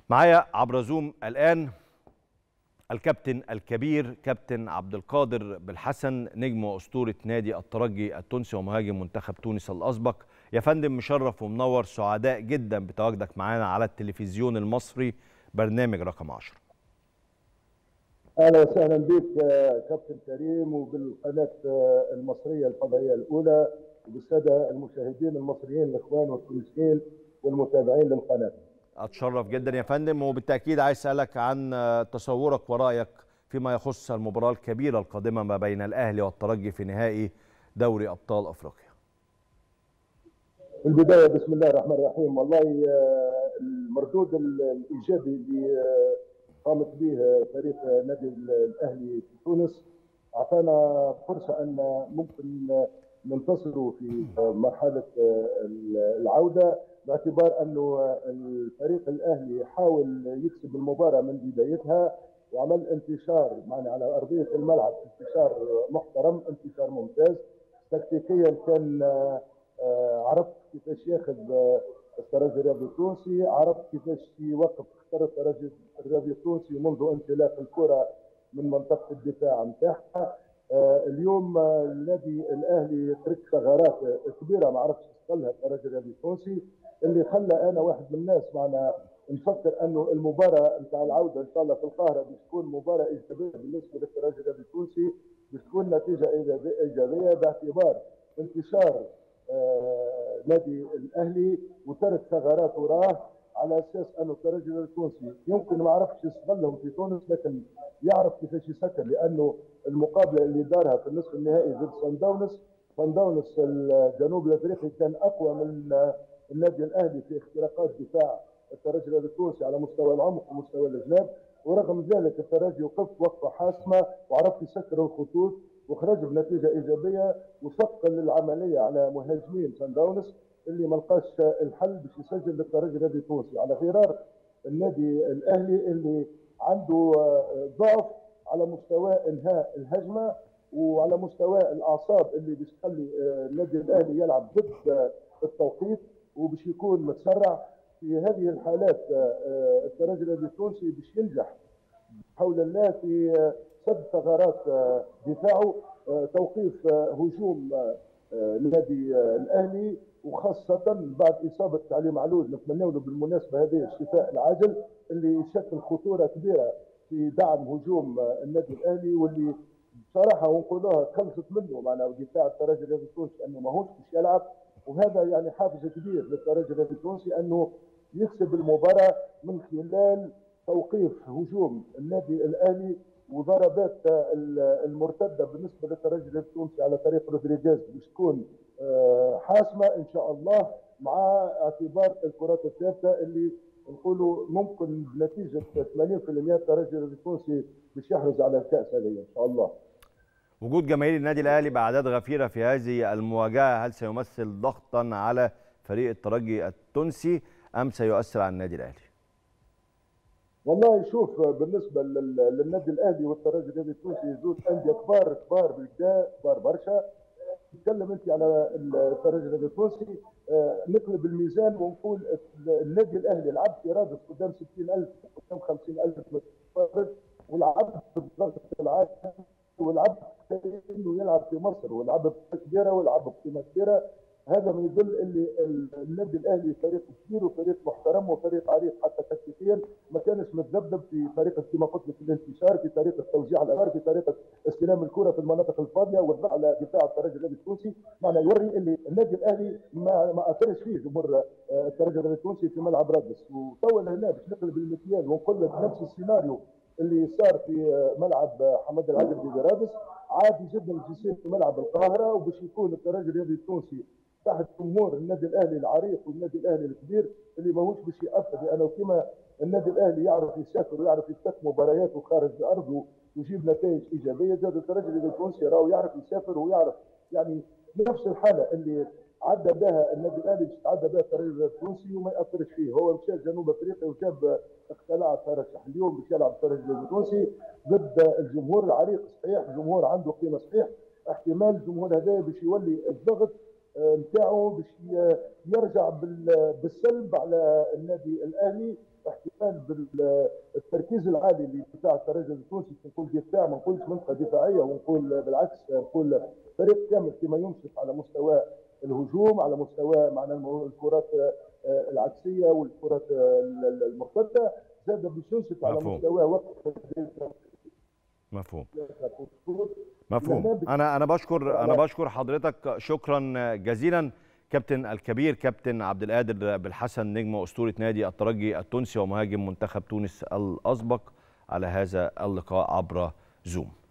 معايا عبر زوم الآن الكابتن الكبير كابتن عبد القادر بالحسن، نجم وأسطورة نادي الترجي التونسي ومهاجم منتخب تونس الأسبق. يا فندم مشرف ومنور، سعداء جدا بتواجدك معانا على التلفزيون المصري برنامج رقم 10. اهلا وسهلا بك كابتن كريم، وبالقناه المصريه الفضائيه الاولى، وبالساده المشاهدين المصريين الاخوان والتونسيين والمتابعين للقناه. أتشرف جدا يا فندم، وبالتأكيد عايز أسألك عن تصورك ورأيك فيما يخص المباراة الكبيرة القادمة ما بين الأهلي والترجي في نهائي دوري أبطال أفريقيا. في البدايه بسم الله الرحمن الرحيم. والله المردود الايجابي اللي قامت به فريق نادي الاهلي في تونس اعطانا فرصه ان ممكن ننتصروا في مرحله العوده، باعتبار انه الفريق الاهلي حاول يكسب المباراه من بدايتها وعمل انتشار معنا على ارضيه الملعب، انتشار محترم، انتشار ممتاز. تكتيكيا كان عرفت كيفاش ياخذ الترجي الرياضي التونسي، عرفت كيفاش يوقف خطر الترجي الرياضي التونسي منذ انطلاق الكره من منطقه الدفاع نتاعها. اليوم النادي الاهلي ترك ثغرات كبيره ما عرفش يستغلها الترجي الرياضي التونسي، اللي خلى انا واحد من الناس معنا نفكر انه المباراه نتاع العوده ان شاء الله في القاهره باش تكون مباراه ايجابيه بالنسبه للترجي الرياضي التونسي، باش تكون نتيجه ايجابيه باعتبار انتشار نادي الاهلي وترك ثغرات وراه، على اساس انه الترجي التونسي يمكن ما عرفش يستغلهم في تونس، لكن يعرف كيفاش يسكر، لانه المقابله اللي دارها في النصف النهائي ضد صن داونس الجنوب الافريقي كان اقوى من النادي الاهلي في اختراقات دفاع الترجي التونسي على مستوى العمق ومستوى الجناب، ورغم ذلك الترجي وقفه حاسمه وعرف يسكر الخطوط وخرج بنتيجه ايجابيه، وثقل العمليه على مهاجمين صن داونس اللي ما لقاش الحل باش يسجل للترجي النادي التونسي، على غرار النادي الاهلي اللي عنده ضعف على مستوى انهاء الهجمه وعلى مستوى الاعصاب اللي باش تخلي النادي الاهلي يلعب ضد التوقيت وباش يكون متسرع. في هذه الحالات الترجي النادي التونسي باش ينجح حول الله في سد ثغرات دفاعه، توقيف هجوم النادي الاهلي، وخاصه بعد اصابه علي معلول. نتمنى له بالمناسبه هذه الشفاء العاجل اللي يشكل خطوره كبيره في دعم هجوم النادي الاهلي، واللي بصراحه ونقولوها خلصت منه معنا دفاع الترجي الرياضي التونسي انه ماهوش باش يلعب، وهذا يعني حافز كبير للترجي الرياضي التونسي انه يكسب المباراه من خلال توقيف هجوم النادي الاهلي وضربات المرتده بالنسبه للترجي التونسي على طريق رودريغيز باش تكون حاسمه ان شاء الله، مع اعتبار الكرات الثابته اللي نقولوا ممكن بنتيجه 80% الترجي التونسي باش يحرز على الكاس هذه ان شاء الله. وجود جماهير النادي الاهلي باعداد غفيره في هذه المواجهه هل سيمثل ضغطا على فريق الترجي التونسي ام سيؤثر على النادي الاهلي؟ والله شوف، بالنسبه للنادي الاهلي والترجي النادي التونسي زوج انديه كبار كبار بالكدا، كبار برشا. تتكلم انت على الترجي النادي التونسي، نقلب الميزان ونقول النادي الاهلي لعب في رادس قدام 60,000 قدام 50,000 متفرج، ولعب بالضغط العالي، ولعب انه يلعب في مصر، ولعب بقيمه كبيره، ولعب بقيمه كبيره. هذا ما يدل ان النادي الاهلي فريق كبير وفريق محترم وفريق عريق، حتى تكتيكيا ما كانش متذبذب في طريقه كما قلت لك الانتشار، في طريقه توزيع الادوار، في طريقه استلام الكره في المناطق الفاضيه والضغط على دفاع الترجي الرياضي التونسي. معنى يوري ان النادي الاهلي ما اثرش فيه جمهور الترجي الرياضي التونسي في ملعب رادس. وتوا هنا باش نقلب المكيال ونقول لك نفس السيناريو اللي صار في ملعب حمد العدل في رادس عادي جدا باش يصير في ملعب القاهره، وباش يكون الترجي الرياضي التونسي تحت جمهور النادي الاهلي العريق والنادي الاهلي الكبير اللي ماهوش باش ياثر، لانه كما النادي الاهلي يعرف يسافر ويعرف يفتك مبارياته خارج ارضه ويجيب نتائج ايجابيه، زاد الترجي التونسي راهو يعرف يسافر ويعرف يعني نفس الحاله اللي عدى بها النادي الاهلي باش تعدى بها الترجي التونسي وما ياثرش فيه. هو مشى جنوب افريقيا وجاب اقتلاع ترشح، اليوم باش يلعب الترجي التونسي ضد الجمهور العريق صحيح، جمهور عنده قيمه صحيح. احتمال الجمهور هذا باش يولي الضغط نتاعو باش يرجع بالسلب على النادي الاهلي، احتمال بالتركيز العالي اللي بتاع الترجي التونسي، نقول دفاع ما نقولش منطقه دفاعيه، ونقول بالعكس نقول فريق كامل فيما ينصف على مستوى الهجوم، على مستوى معنا الكرات العكسيه والكرات المرتده، زاد باش ينصف على مستوى وقت. مفهوم. مفهوم. انا بشكر حضرتك شكرا جزيلا كابتن الكبير كابتن عبد القادر بالحسن نجم واسطوره نادي الترجي التونسي ومهاجم منتخب تونس الاسبق على هذا اللقاء عبر زوم.